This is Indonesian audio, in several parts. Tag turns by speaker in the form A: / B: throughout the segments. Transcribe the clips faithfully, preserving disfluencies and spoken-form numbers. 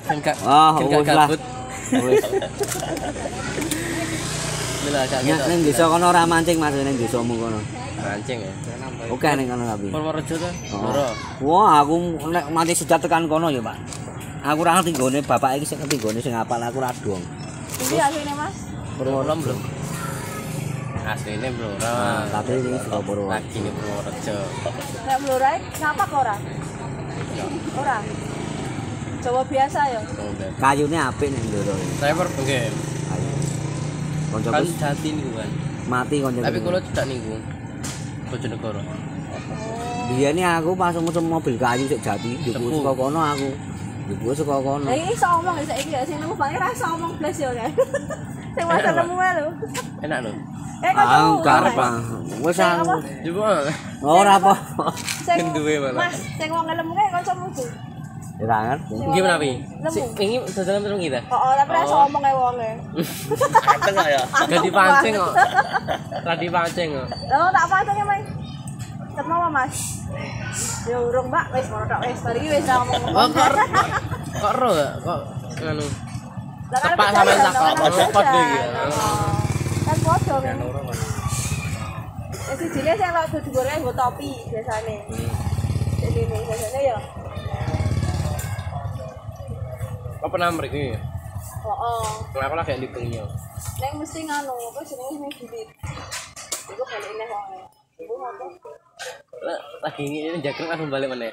A: Enggak.
B: Oh, wis lah. Wis.
A: Lha gak
B: Nek ning desa kono ora mancing Mas ning desamu kono.
A: mancing ya.
B: Oke ning kono tapi.
A: Purworejo to. Loro.
B: Wah, aku nek mancing sejak tekan kono ya, Pak. Aku ora ngerti gone bapak iki sing ngerti gone sing apal aku ora dong.
C: Ini aslinya Mas.
A: Purworejo belum. Aslinya Blora.
B: Nah, tapi ini saka Purworejo.
A: Lagi nih Purworejo.
C: Nek Blora ngapa kok ora? Ora. Jawa biasa ya.
B: Kayune apik ning Blora.
A: Saya per nggih.
B: Koncoku
A: Kan jati niku kan.
B: mati koncoku.
A: Tapi kula tidak niku. Bojonegoro.
B: Biyen aku pas musim mobil kayu sik jati, njupuk saka kono aku. Njupuk saka kono.
C: Lah iki iso omong ya saiki ya sing nemu bange ra iso omong blas ya kan. Sing masa nemu wae lho.
A: Enak lho.
C: Eh kok
B: Ah, karep ah. Wis aku.
A: Coba.
B: Ora apa.
C: Sing
A: duwe malah.
C: Mas, sing wong ngelemu kae kancamu tuh.
B: Ora ngerti.
A: Nggih menawi.
C: Nemu.
A: Ini dadalan terus kita.
C: Oh, tapi ra iso omong kae wonge.
A: Anteng kok ya. Gak dipancing kok. Ra dipancing kok.
C: Lah tak pancing ya, Mas. Ket mau Mas. Ya urung, Mbak. Wis ngono tok wis. Bar iki wis ra omong.
A: Oh, kok kok ro ya? Kok nganu.
C: Lah kan
A: Tepak sampean tak kok kok iki.
C: Kan podo kan. Wis jile sing lak dhuwure nggo topi biasane. Jadi ini biasane ya.
A: Apa pernah mriki?
C: Heeh.
A: Lah aku lagi dibengi.
C: Nek mesti nganu, apa jenenge sing dilit. Iku balik neh wae. Iku ngono.
A: Lah lagi ini jakrek langsung balik meneh.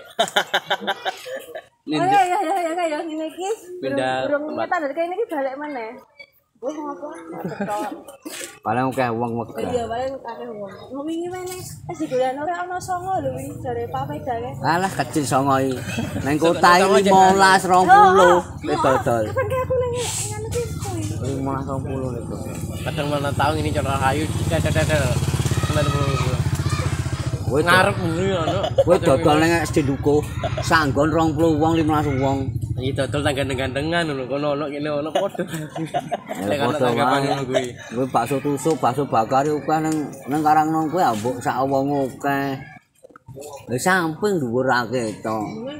C: Oh ya ya ya ya ya ngene iki.
A: Pindah
C: Urung
A: tempat.
C: ngetan dari kene iki balik meneh. Wah ngopo?
B: Paling akeh wong wegah.
C: Iya, paling akeh wong. Ngwingi meneh wis digolan ora ana songo lho iki jare papedane.
B: Alah kecil songo iki. Nang kota iki limolas rong puluh wis dodol.
C: Kapan ki aku nang nganu ki kuwi.
B: limolas rong puluh itu.
A: Kadang mana tahu ini cara kayu dadadadal. Tenan dulu.
B: Kowe
A: Ngarep ngene ono.
B: kowe dodol nang S D Duko. Sanggon rong puluh wong limolas wong.
A: Iki dodol tang gandeng-gandengan ngono kono ono kene ono padha. Lek ana
B: Padha
A: tanggapan
B: wae.
A: ngono kuwi.
B: Kowe bakso tusuk, bakso bakar yo akeh nang nang Karangno kuwi ambek sak wong akeh. Wis samping dhuwur akeh to.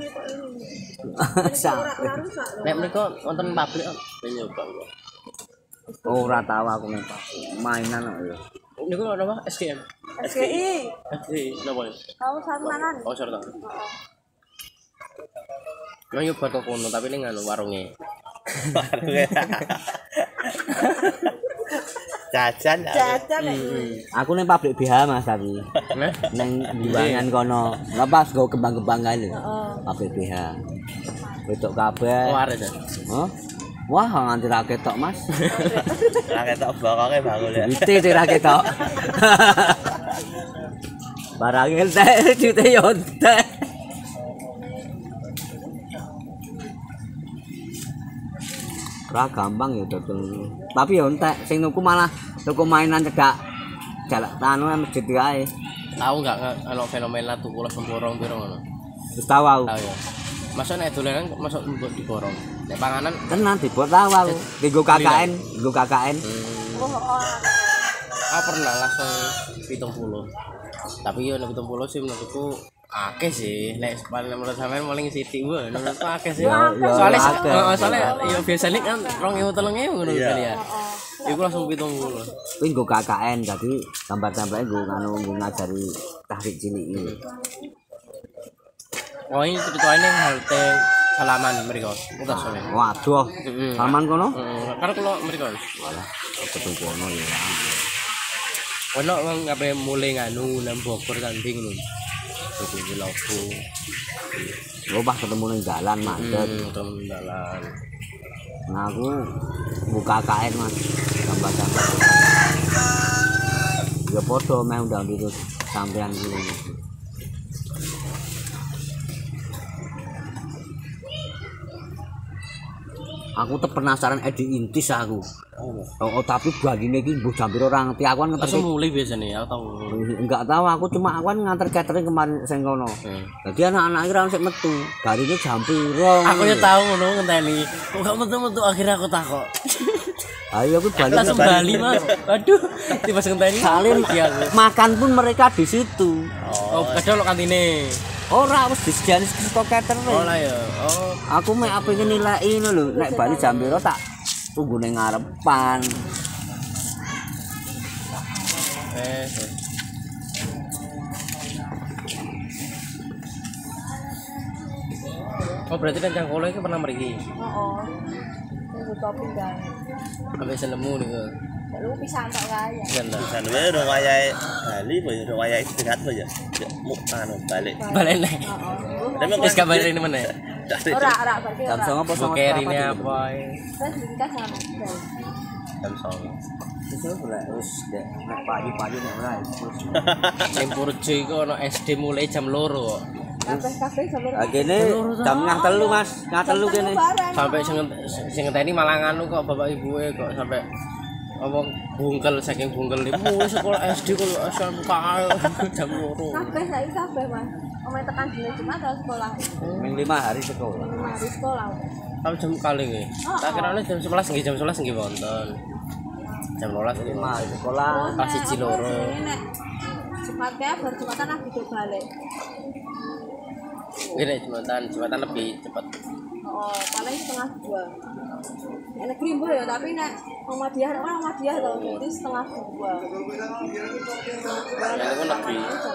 B: Samping.
A: Nek mriko wonten pabrik kok nyoba kok.
B: Ora tau aku nek mainan kok ya.
A: Niku ono apa? S K M.
C: S K I.
A: S K I napa ya?
C: Kamu sarungan.
A: Oh, sarta.
C: Heeh.
A: Yo nyoba kok kono tapi ning anu warunge.
D: Jajan
C: Jajan nek.
B: Aku ning pabrik B H Mas tapi.
A: Nah,
B: Neng Liwangan kono. Lah pas go kembang-kembang kae lho.
C: Heeh.
B: Pabrik B H. Wedok kabeh.
A: oh arek ta.
B: Hah? Wah, nganti ra ketok, Mas.
D: ra ketok bokoke bakul ya.
B: Duite ra ketok. Barang entek, duite yo entek. Ra gampang ya dodol. Tapi yo entek, sing nuku malah tuku mainan cedak jalak anu masjid kae.
A: Tahu enggak ono fenomena tuku les borong piro ngono.
B: Wis tau aku.
A: Tahu ya. Masa nek dolanan masuk mbok diborong. Nek panganan
B: Tenan dibot tau aku. Nggo K K N, nggo K K N.
C: Oh, heeh.
A: aku pernah langsung pitung puluh. Tapi yo nek pitung puluh sih menurutku akeh sih. Nek paling menurut sampean paling sithik wae menurutku akeh sih.
B: Ya, ya,
A: Soalnya
B: akeh.
A: heeh, soalnya yo biasanya kan dua ribu tiga ribu ngono kan ya.
C: Heeh.
A: Iku langsung pitung puluh.
B: Kuwi nggo K K N dadi gambar-gambare nggo anu nggo ngajari tahrik cilik iki.
A: Oh ini ceritanya yang halte Salaman mereka, udah sampe.
B: Waduh.
A: Heeh.
B: Salman kono?
A: Heeh, karena kalau mereka
B: Walah, ketung kono ya.
A: ono wong ngapain mulai nganu nang Bogor tanding lho. Jadi logo.
B: Lo pas ketemu ning jalan macet.
A: Hmm, temen dalan.
B: Nah aku buka K K N Mas. Gambar-gambar. Ya podo meh undang itu sampean kuwi. Aku tuh penasaran Edi Intis aku.
A: Oh,
B: Oh, oh tapi bagine iki mbuh jam piro ora ngerti aku kan nganter.
A: langsung mulai biasanya, aku tahu.
B: Enggak tahu aku cuma aku kan nganter catering kemarin sing kono.
A: Hmm.
B: Jadi anak-anak iki ora sik metu. Garine jam piro.
A: Aku ya tahu ngono ngenteni. Kok gak metu-metu akhirnya aku takok.
B: Ayo aku balik
A: Langsung Bali, Mas. Waduh, tiba ngenteni.
B: Salim
A: Iya, aku.
B: makan pun mereka di situ.
A: Oh, kadang lo kantine.
B: Ora wis disediani saka cater.
A: Oh lah ya. Oh,
B: Aku mek apa iki nilai ngono lho, nek bali jam piro tak tunggu ning ngarepan.
A: eh. eh. Oh berarti kan Cangkolo itu pernah mriki.
C: Oh, tunggu topi kan.
A: Sampai senemu nih kok.
C: Lu pisan tok kae.
A: Pisan lah.
D: Kan wae udah wayahe Bali apa ya udah wayahe istirahat apa ya. Ya mu anu balik.
A: Balik nih.
C: Heeh.
A: Tapi wis kabar ini mana?
C: Ora, ora berarti
B: Jam
C: ora.
B: songo apa songo?
A: Boker ini apa? eh?
C: Wis nikah sama.
A: Jam songo.
B: Itu boleh wis nek nek pagi-pagi nek ora wis.
A: Ning Purjo iku ono S D mulai jam loro kok.
C: Kabeh-kabeh sampe
B: Ah kene jam setengah telu Mas, setengah telu kene.
A: Sampai sing sing ngenteni malah nganu kok bapak ibuke kok sampai apa bungkel saking bungkel iki mulai sekolah S D kok S M K jam loro.
C: Kabeh saiki kabeh, Mas. Omeh tekan dina Jumat atau sekolah.
B: Ming lima hari sekolah.
C: Mari sekolah.
A: Tapi jam kali nggih. Tak kirane jam sebelas nggih, jam sebelas nggih wonten. Jam dua belas nggih.
B: Lima hari sekolah.
A: Pas siji loro.
C: Nek Jumat kae bar Jumatan lagi do balik.
A: Nggih nek jembatan, jembatan lebih cepat.
C: Oh, paling setengah dua. Nek negeri mbah ya, tapi nek Muhammadiyah kan Muhammadiyah to, jadi setengah dua.
A: Ya itu lebih.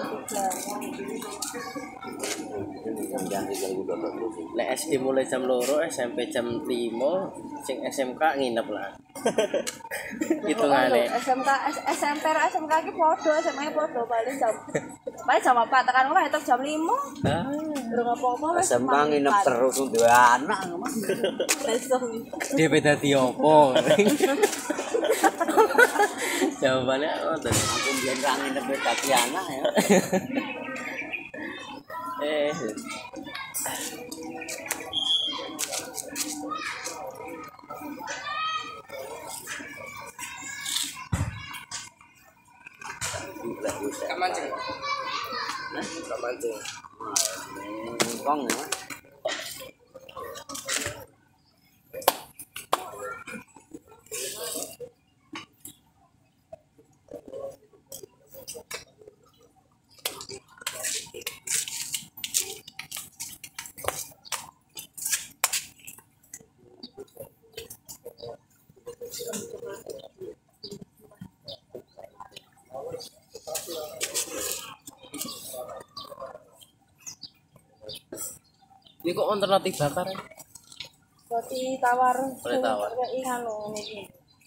C: Jam tiga.
A: Nek S D mulai jam loro, S M P jam lima, sing S M K nginep lah. Hitungane.
C: S M K S M P S M K ki padha, S M A padha paling jam. Paling jam empat tekan omah itu jam lima.
A: Ah,
C: Durung apa-apa wis.
B: S M K nginep terus duwe anak.
C: Besok.
A: dia beda di opo. Jawabannya ngoten.
B: Aku mbiyen ra nginep dadi anak ya.
A: Eh. Kamancing. Nah, kamancing.
B: Kong ya.
A: Ini kok wonten roti bakar ya?
C: Roti tawar.
A: Roti tawar.
C: Kayak anu iki.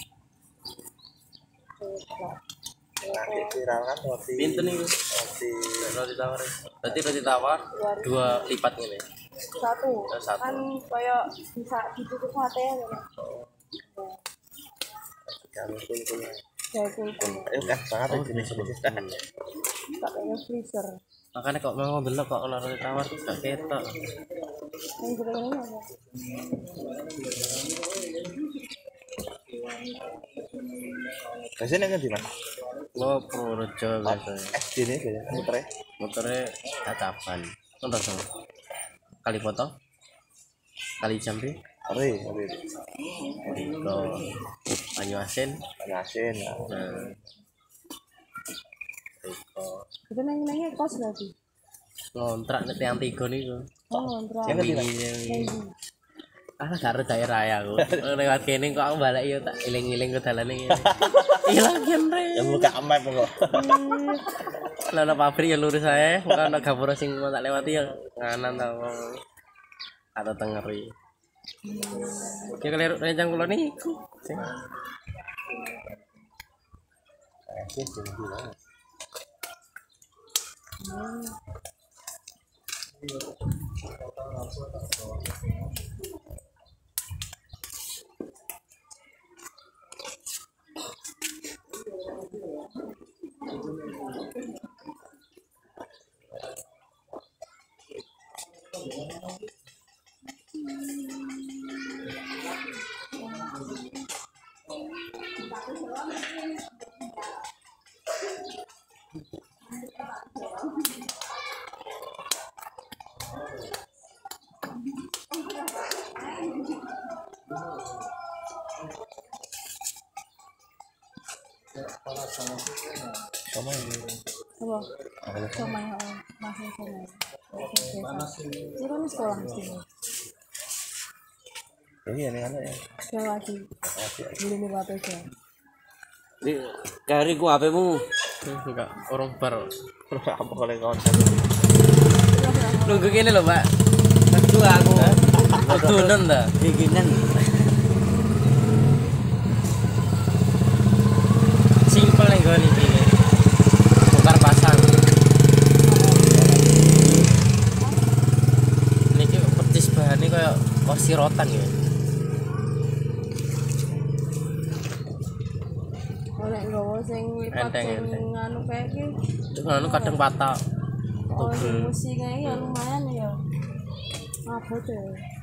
D: Nanti viral kan roti.
A: Pinten iki?
D: Roti
A: Roti tawar. Berarti roti tawar dua lipat ini.
C: Satu.
A: Oh, satu.
C: Kan kayak bisa ditutup sate ya.
D: kamu pun
C: Kayak kulkul.
D: ayo kan banget jenis-jenis tahan.
C: Pakainya freezer.
A: Makanya kok mau ngambil kok kalau roti tawar tuh gak ketok.
C: Yang juga ini apa?
D: Biasanya nggak di mana?
A: Lo Purworejo biasanya.
D: S D nih biasanya muternya.
A: Motornya cacapan. Nonton sama. Kali foto. Kali jambi.
D: Ori, ori.
A: Riko. Banyu asin.
D: Yasin.
A: Nah. Riko.
C: Itu nanya-nanya kos berarti.
A: Ngontrak nek yang tiga nih kok.
C: Oh, ngontrak.
A: Yang ini yang ah gak ada daerah ya aku. Lewat kene kok aku balik yo tak iling-iling ke dalane ngene. Ilang genre.
D: Ya buka map kok.
A: Lah ana pabrik ya lurus saya, bukan ana gapura sing mau tak lewati ya nganan ta wong. Atau tengeri. Oke kalian rencang kula niku. Sing
D: Yasin tinggi banget.
C: Apa? Sama ya, masih sama. Ini kan sekolah mesti.
D: Ini ini kan ya.
C: Sudah lagi. Beli nih Pak Pega.
B: Di kari ku H P-mu.
A: Enggak, orang bar.
D: Apa kalau konser?
A: Nunggu gini loh, Pak.
B: Kedu aku.
A: Adunan dah.
B: Bikinan.
A: Simpel nih gue nih ini. Bongkar pasang. Ini kayak petis bahannya kayak kosi rotan ya.
C: Oleh nggawa sing lipat
A: Enteng,
C: sing
A: enteng.
C: anu kayak iki.
A: Anu kadang patah.
C: Oh,
A: Tugel.
C: musiknya ya lumayan ya. Abot ya.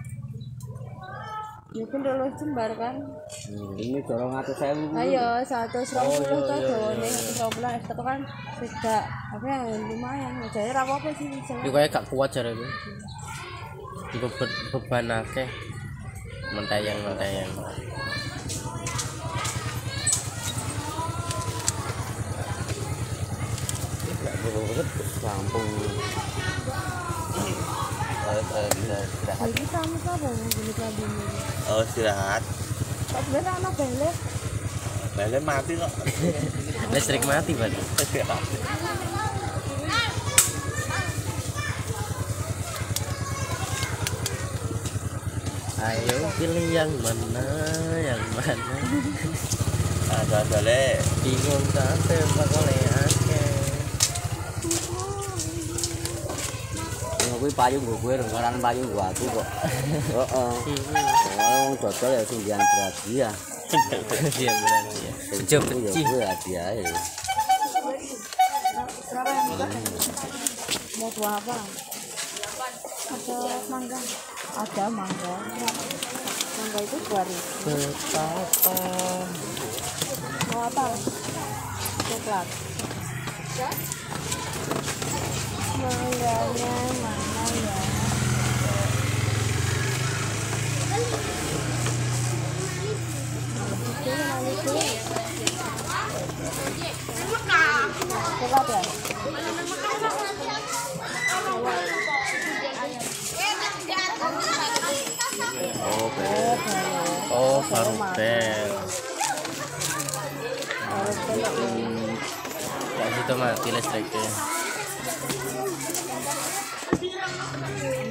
C: Ya kan dulu jembar kan.
B: Ini dorong atus sewu.
C: Ayo seratus dua puluh tuh dawane seratus dua puluh itu kan tidak apa ya lumayan. Jadi ra apa sih
A: Ini
C: misalnya.
A: kayak gak kuat cara itu. Beban beban akeh. Mentayang mentayang.
B: Lampung.
C: Lagi kamu apa yang gini lagi ini?
D: Oh istirahat.
C: Kok bener anak bele?
D: Balen mati kok.
A: Listrik mati berarti. Ayo pilih yang mana, yang mana.
D: Ada balik.
A: Bingung tak tembak oleh akeh.
B: Kuwi payung nggo kowe renggaran payung nggo aku kok. Heeh. Oh, wong dodol ya sunggihan berhadiah.
A: Iya benar ya. Bejo
B: Itu ya
A: beci.
B: kuwi hadiahe.
C: Siapa yang minta? Mau buah apa? Ada mangga. Ada mangga. Mangga itu dua ribu.
A: Betapa.
C: Mau apa? Coklat. Mangganya mana ya? Itu yang itu. Coklat ya?
A: Oh,
C: Eh,
A: oh baru bel.
C: harus belok ya.
A: Kayak gitu mati listriknya.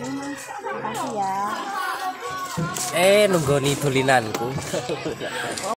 C: Makasih ya.
A: Eh nunggoni dolinanku.